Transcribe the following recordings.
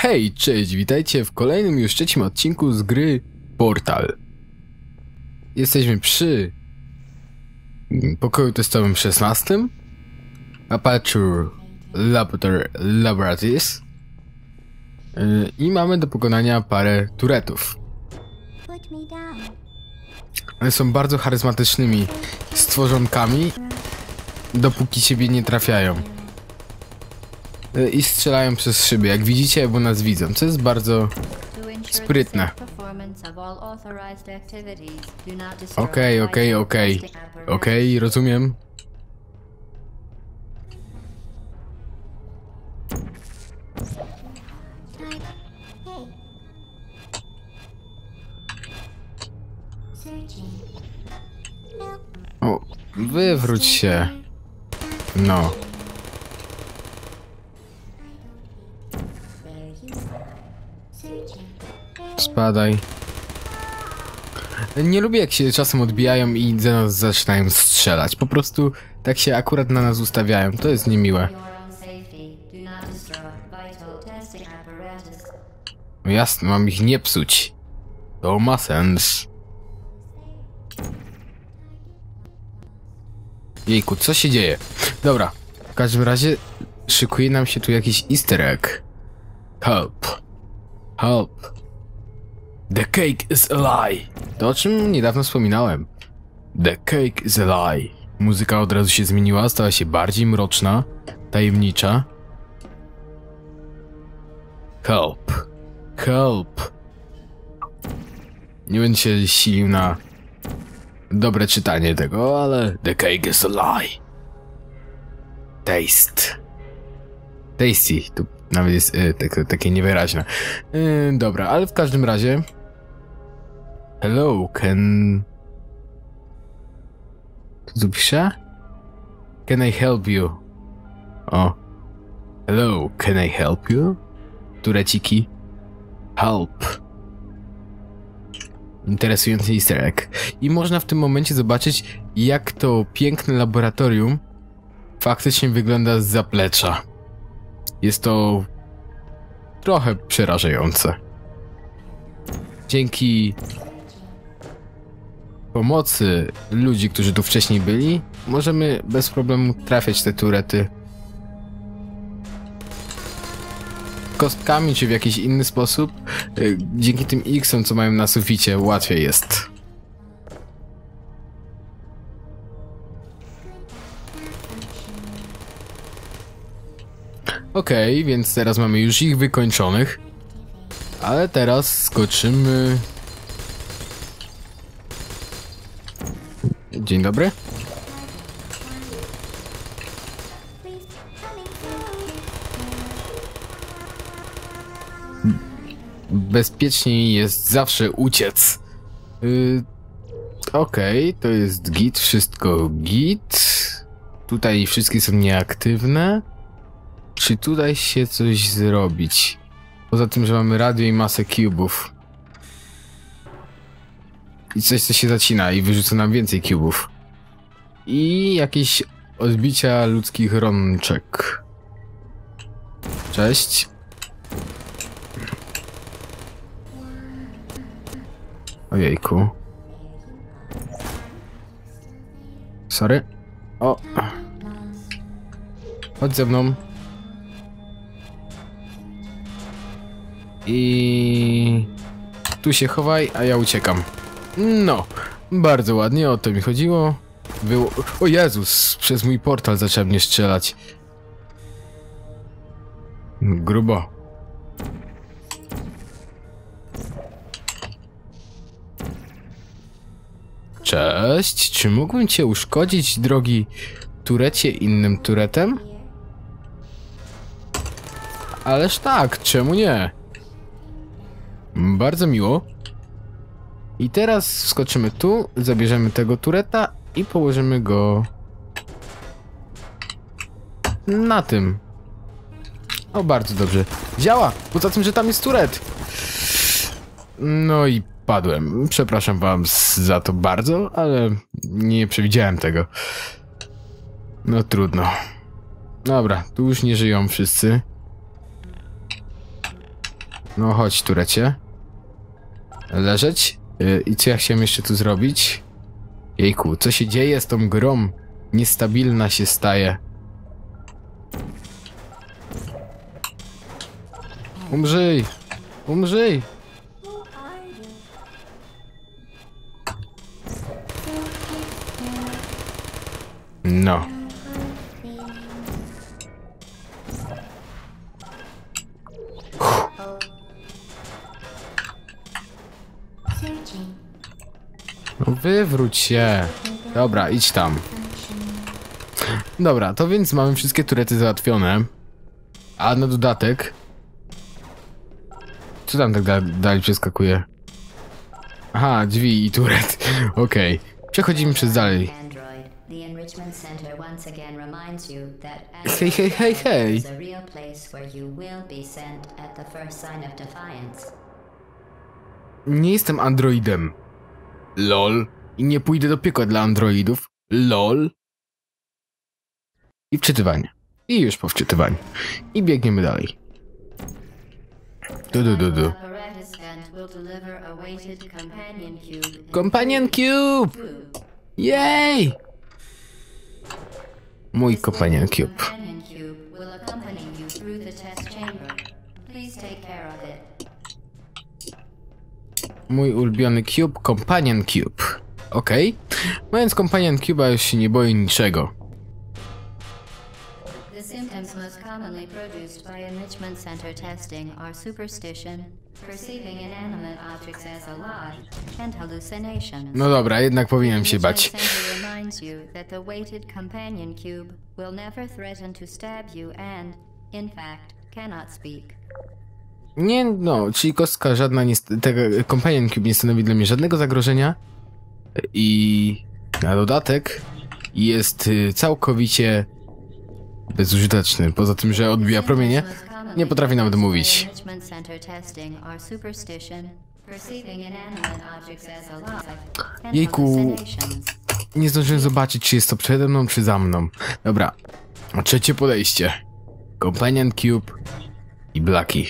Hej, cześć, witajcie w kolejnym już trzecim odcinku z gry Portal. Jesteśmy przy pokoju testowym 16. Aperture Laboratories. I mamy do pokonania parę turetów. One są bardzo charyzmatycznymi stworzonkami, dopóki siebie nie trafiają. I strzelają przez szyby, jak widzicie, bo nas widzą, co jest bardzo sprytne. Okej, rozumiem. O, wywróć się. No. Spadaj. Nie lubię, jak się czasem odbijają i za nas zaczynają strzelać. Po prostu tak się akurat na nas ustawiają. To jest niemiłe. No jasne, mam ich nie psuć. To ma sens. Jejku, co się dzieje? Dobra, w każdym razie szykuje nam się tu jakiś easter egg. Help. Help. The cake is a lie. To, o czym niedawno wspominałem. The cake is a lie. Muzyka od razu się zmieniła, stała się bardziej mroczna, tajemnicza. Help. Help. Nie będę się silił na dobre czytanie tego, ale the cake is a lie. Taste. Tasty. Tu nawet jest takie niewyraźne. Dobra, ale w każdym razie. Hello, Co tu pisze? Can I help you? O. Hello, can I help you? Tureciki. Help. Interesujący easter egg. I można w tym momencie zobaczyć, jak to piękne laboratorium faktycznie wygląda z zaplecza. Jest to trochę przerażające. Dzięki pomocy ludzi, którzy tu wcześniej byli, możemy bez problemu trafiać te turety kostkami czy w jakiś inny sposób. Dzięki tym X-om, co mają na suficie, łatwiej jest. Okej, więc teraz mamy już ich wykończonych. Ale teraz skoczymy. Dzień dobry. Bezpieczniej jest zawsze uciec. Okej, to jest git, wszystko git. Tutaj wszystkie są nieaktywne. Czy tutaj się coś zrobić? Poza tym, że mamy radio i masę cubów. I coś, co się zacina i wyrzuca nam więcej cubów. I jakieś odbicia ludzkich rączek. Cześć. Ojejku. Sorry. O. Chodź ze mną. I tu się chowaj, a ja uciekam. No, bardzo ładnie, o to mi chodziło. Było... O Jezus, przez mój portal zacząłem mnie strzelać. Grubo. Cześć, czy mógłbym cię uszkodzić, drogi turecie, innym turetem? Ależ tak, czemu nie? Bardzo miło. I teraz wskoczymy tu, zabierzemy tego tureta i położymy go na tym. O, bardzo dobrze. Działa! Poza tym, że tam jest turet. No i padłem. Przepraszam wam za to bardzo, ale nie przewidziałem tego. No trudno. Dobra, tu już nie żyją wszyscy. No chodź, turecie. Leżeć. I co ja chciałem jeszcze tu zrobić? Jejku, co się dzieje z tą grą? Niestabilna się staje. Umrzyj! Umrzyj! No. No wywróć się. Dobra, idź tam. Dobra, to więc mamy wszystkie turety załatwione. A na dodatek... Co tam tak dalej przeskakuje? Aha, drzwi i turet. Okej. Przechodzimy przez dalej. Hej, hej, hej, hej. Nie jestem androidem. LOL. I nie pójdę do piekła dla androidów. LOL. I wczytywanie. I już po wczytywaniu. I biegniemy dalej. Du. Companion Cube! Jej! Mój Companion Cube. Mój ulubiony cube, Companion Cube. Okej. Mając Companion Cube'a już się nie boję niczego. The symptoms most commonly produced by enrichment center testing are superstition, perceiving inanimate objects as alive, and hallucinations. No dobra, jednak powinienem się bać. Enrichment center reminds you that the weighted companion cube will never threaten to stab you and, in fact, cannot speak. Nie, no, czyli kostka żadna nie... Tego Companion Cube nie stanowi dla mnie żadnego zagrożenia. I na dodatek jest całkowicie bezużyteczny. Poza tym, że odbija promienie, nie potrafi nawet mówić. Jejku, nie zdążyłem zobaczyć, czy jest to przede mną, czy za mną. Dobra, a trzecie podejście. Companion Cube i Blackie.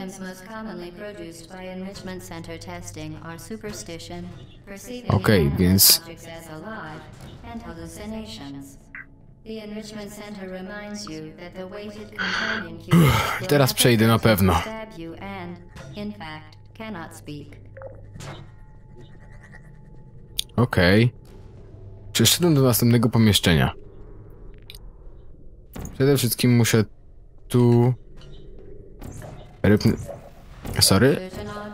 Okej, więc... Teraz przejdę na pewno. Okej. Przeszedłem do następnego pomieszczenia. Przede wszystkim muszę tu... Sorry?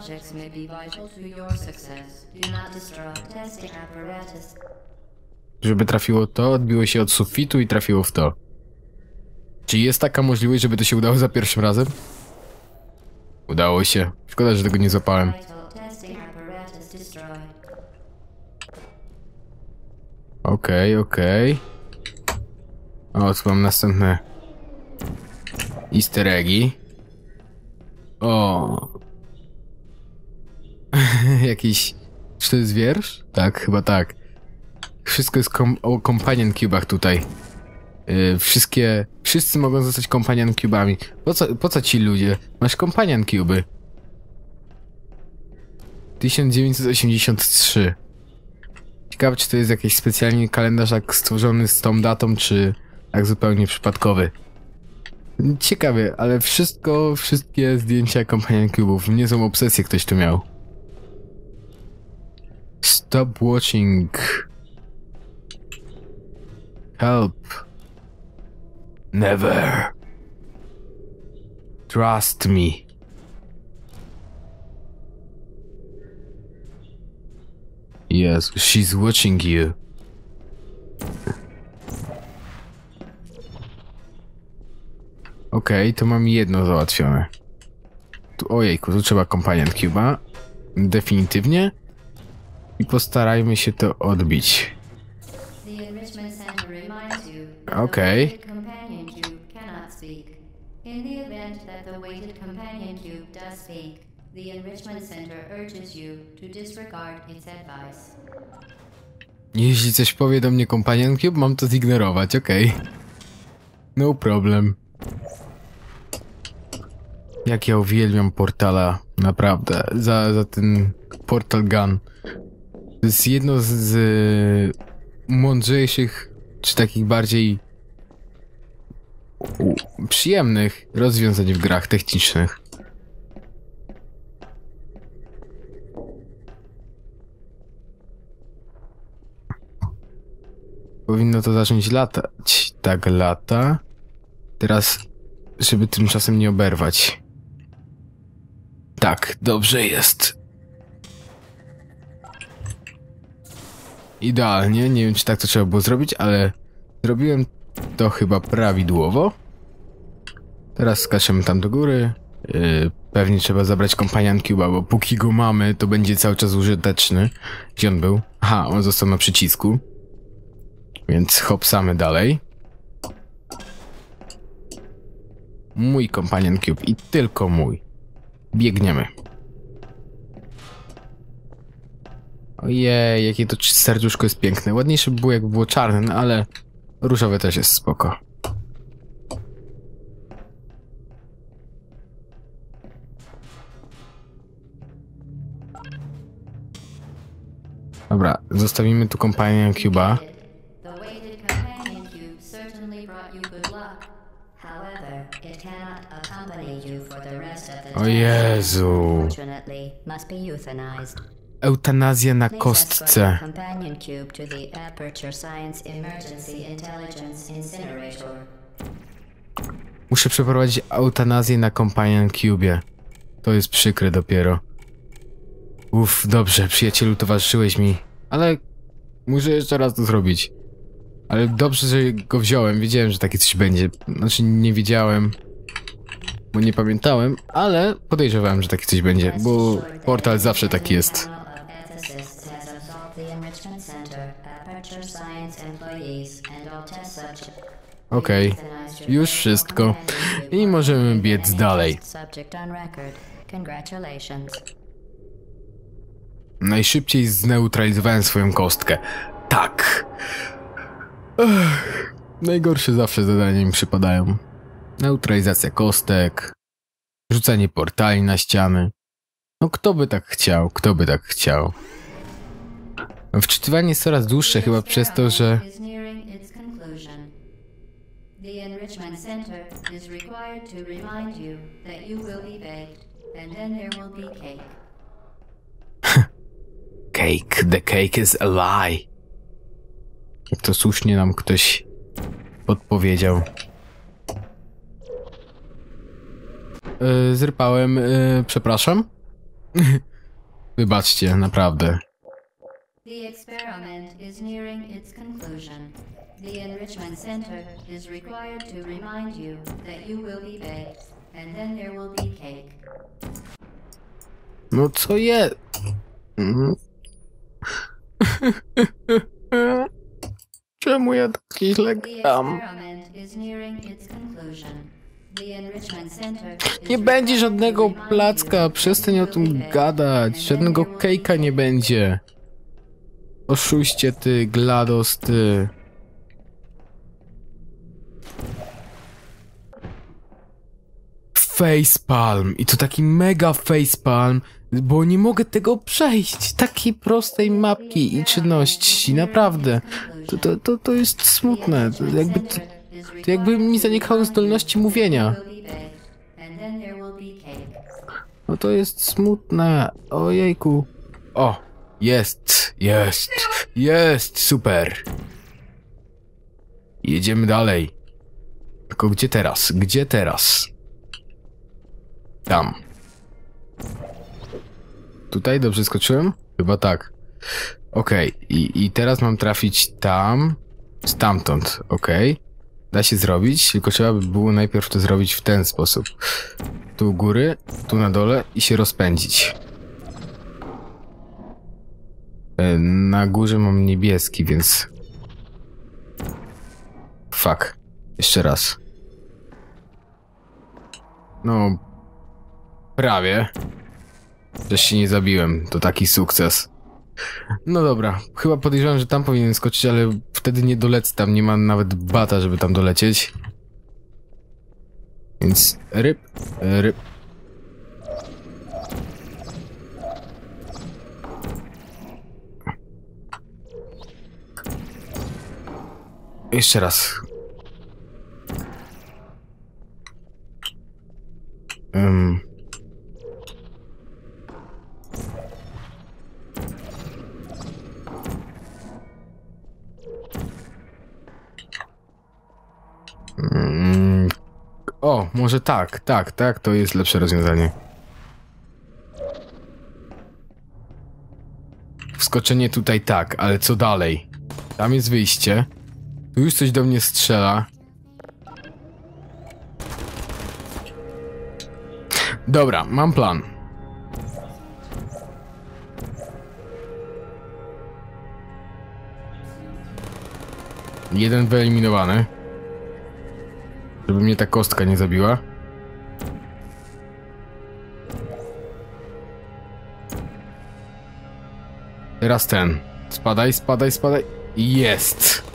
Żeby trafiło to, odbiło się od sufitu i trafiło w to. Czy jest taka możliwość, żeby to się udało za pierwszym razem? Udało się. Szkoda, że tego nie złapałem. Okej. O, tu mam następne easter eggi. O. Jakiś... Czy to jest wiersz? Tak, chyba tak. Wszystko jest o Companion Cube'ach tutaj. Wszyscy mogą zostać Companion Cube'ami. Po co ci ludzie? Masz Companion Cube'y. 1983. Ciekawe, czy to jest jakiś specjalnie kalendarz tak stworzony z tą datą, czy tak zupełnie przypadkowy. Ciekawie, ale wszystkie zdjęcia Companion Cube'ów. Nie są obsesje, ktoś tu miał. Stop watching. Help. Never. Trust me. Yes, she's watching you. Okej, to mam jedno załatwione. Ojejku, tu trzeba Companion Cube'a. Definitywnie. I postarajmy się to odbić. Okej. Jeśli coś powie do mnie Companion Cube, mam to zignorować, okej. No problem. Jak ja uwielbiam Portala, naprawdę, za ten Portal Gun. To jest jedno z mądrzejszych, czy takich bardziej przyjemnych rozwiązań w grach technicznych. Powinno to zacząć latać. Tak lata. Teraz, żeby tymczasem nie oberwać. Tak, dobrze jest. Idealnie. Nie wiem, czy tak to trzeba było zrobić, ale zrobiłem to chyba prawidłowo. Teraz skaczemy tam do góry. Pewnie trzeba zabrać Companion Cube'a, bo póki go mamy, to będzie cały czas użyteczny. Gdzie on był? Aha, on został na przycisku. Więc hopsamy dalej. Mój Companion Cube i tylko mój. Biegniemy. Ojej, jakie to serduszko jest piękne. Ładniejsze by było, jakby było czarne, no ale różowe też jest spoko. Dobra, zostawimy tu Companion Cube'a. O Jezu. Eutanazja na kostce. Muszę przeprowadzić eutanazję na Companion Cube'ie. To jest przykre dopiero. Uff, dobrze, przyjacielu, towarzyszyłeś mi. Ale muszę jeszcze raz to zrobić. Ale dobrze, że go wziąłem. Wiedziałem, że takie coś będzie. Znaczy, nie wiedziałem, bo nie pamiętałem, ale podejrzewałem, że takie coś będzie, bo Portal zawsze taki jest. Okej, już wszystko. I możemy biec dalej. Najszybciej zneutralizowałem swoją kostkę. Tak. Najgorsze zawsze zadania mi przypadają. Neutralizacja kostek. Rzucanie portali na ściany. No kto by tak chciał? Kto by tak chciał? Wczytywanie jest coraz dłuższe chyba przez to, że... Cake, the cake is a lie. Jak to słusznie nam ktoś podpowiedział. Zrypałem, przepraszam. Wybaczcie, naprawdę. The experiment is nearing its conclusion. The enrichment center is required to remind you that you will be baked, and then there will be cake. No co jest? Czemu ja tak źle gram? Nie będzie żadnego placka, przestań o tym gadać. Żadnego cake'a nie będzie. Oszuście ty, GLaDOS ty. Facepalm. I to taki mega facepalm, bo nie mogę tego przejść. Takiej prostej mapki i czynności. Naprawdę. To jest smutne. To jakby mi zanikały zdolności mówienia. No to jest smutne. Ojejku. O, jest, super. Jedziemy dalej. Tylko gdzie teraz? Gdzie teraz? Tam. Tutaj dobrze skoczyłem? Chyba tak. Okej, i teraz mam trafić tam. Stamtąd, okej. Da się zrobić, tylko trzeba by było najpierw to zrobić w ten sposób. Tu u góry, tu na dole i się rozpędzić. Na górze mam niebieski, więc... Fuck. Jeszcze raz. No... Prawie. Też się nie zabiłem. To taki sukces. No dobra. Chyba podejrzewam, że tam powinien skoczyć, ale wtedy nie dolecę. Tam nie ma nawet bata, żeby tam dolecieć. Więc ryb, ryb, Jeszcze raz. O, może tak, to jest lepsze rozwiązanie. Wskoczenie tutaj tak, ale co dalej? Tam jest wyjście. Tu już coś do mnie strzela. Dobra, mam plan. Jeden wyeliminowany. Żeby mnie ta kostka nie zabiła. Teraz ten. Spadaj, spadaj, spadaj. Jest!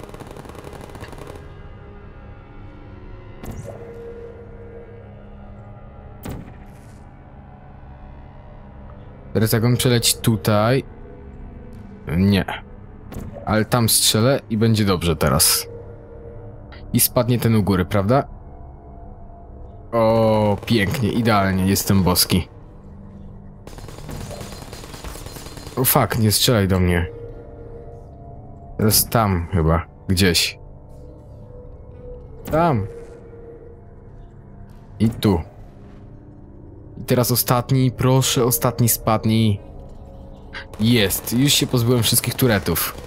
Teraz jak on przeleci tutaj... Nie. Ale tam strzelę i będzie dobrze teraz. I spadnie ten u góry, prawda? O, pięknie, idealnie, jestem boski. O fuck, nie strzelaj do mnie. Teraz tam chyba, gdzieś. Tam. I tu. I teraz ostatni, proszę, ostatni spadnij. Jest, już się pozbyłem wszystkich turetów.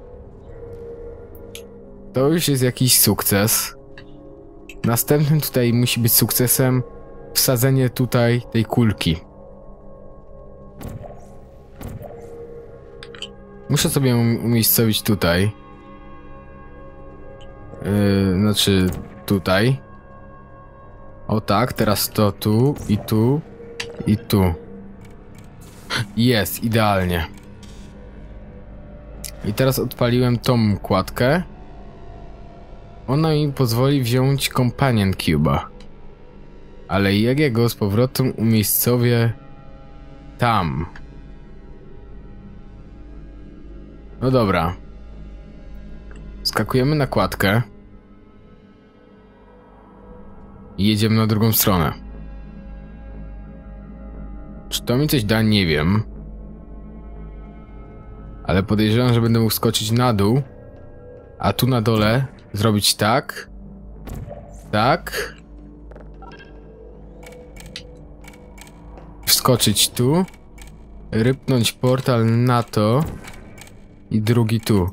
To już jest jakiś sukces. Następnym tutaj musi być sukcesem wsadzenie tutaj tej kulki. Muszę sobie umiejscowić tutaj. Znaczy tutaj. O tak, teraz to tu i tu i tu. Jest, idealnie. I teraz odpaliłem tą kładkę. Ona mi pozwoli wziąć Companion Cube'a. Ale jak ja go z powrotem umiejscowię tam. No dobra. Skakujemy na kładkę. I jedziemy na drugą stronę. Czy to mi coś da? Nie wiem. Ale podejrzewam, że będę mógł skoczyć na dół. A tu na dole zrobić tak. Tak. Wskoczyć tu. Rypnąć portal na to. I drugi tu.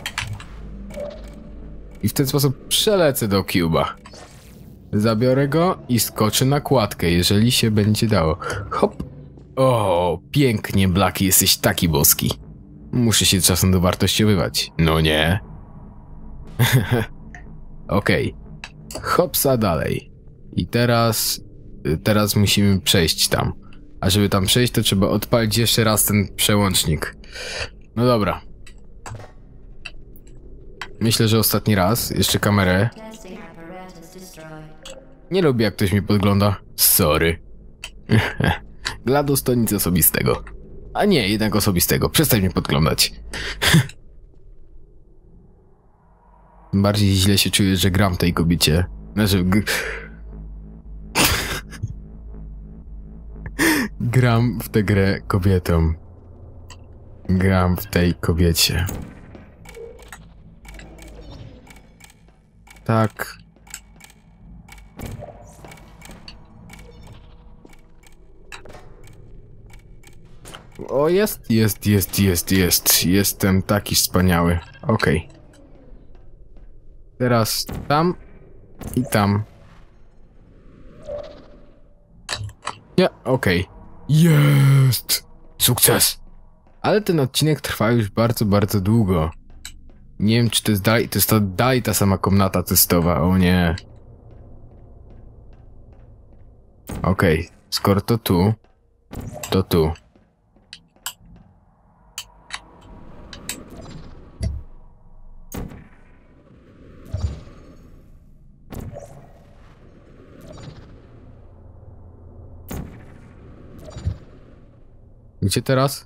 I w ten sposób przelecę do Cube'a. Zabiorę go i skoczę na kładkę, jeżeli się będzie dało. Hop. O, pięknie, Blaki, jesteś taki boski. Muszę się czasem dowartościowywać. No nie? Okej. Hopsa dalej. I teraz musimy przejść tam. A żeby tam przejść, to trzeba odpalić jeszcze raz ten przełącznik. No dobra. Myślę, że ostatni raz. Jeszcze kamerę. Nie lubię, jak ktoś mi podgląda. Sorry. GLaDOS to nic osobistego. A nie, jednak osobistego. Przestań mnie podglądać. Bardziej źle się czuję, że gram tej kobiecie. Znaczy... gram w tę grę kobietą. Gram w tej kobiecie. Tak. O, jest. Jestem taki wspaniały. Okej. Teraz tam i tam. Nie, okej. Jest! Sukces! Ale ten odcinek trwa już bardzo, bardzo długo. Nie wiem, czy to jest dalej ta sama komnata testowa. O nie. Okej. Skoro to tu, to tu. Gdzie teraz?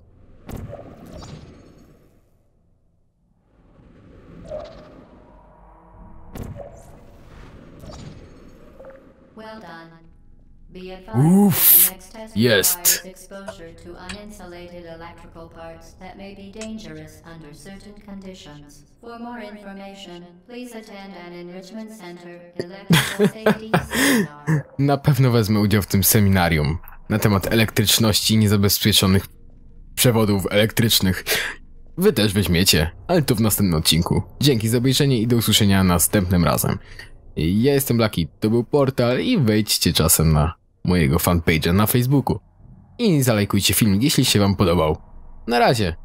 Well done. Be advised Uff, that the next test jest. requires exposure to uninsulated electrical parts that may be dangerous under certain conditions. For more information, please attend an Enrichment Center Electrical Safety Seminar. Na pewno wezmę udział w tym seminarium na temat elektryczności i niezabezpieczonych przewodów elektrycznych. Wy też weźmiecie, ale to w następnym odcinku. Dzięki za obejrzenie i do usłyszenia następnym razem. Ja jestem Blaki, to był Portal i wejdźcie czasem na mojego fanpage'a na Facebooku. I zalajkujcie filmik, jeśli się wam podobał. Na razie!